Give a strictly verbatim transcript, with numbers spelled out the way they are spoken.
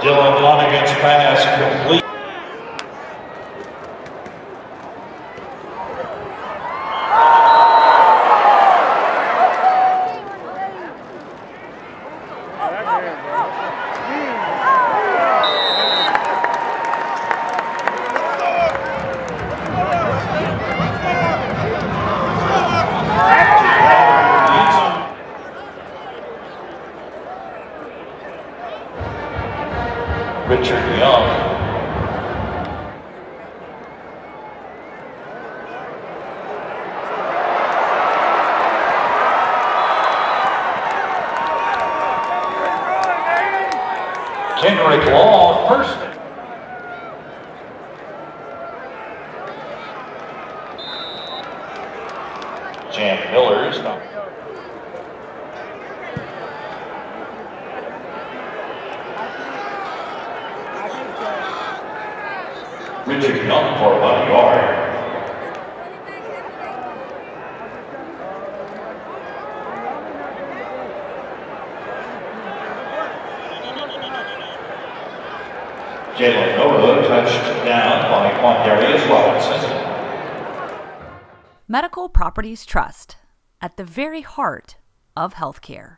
Dylan on against pass complete. Richard Young. Kendrick Law, first. Jan Miller's not. Richard Young for one yard. Jalen Milroe touched down by Quandarius Robinson. Medical Properties Trust, at the very heart of healthcare.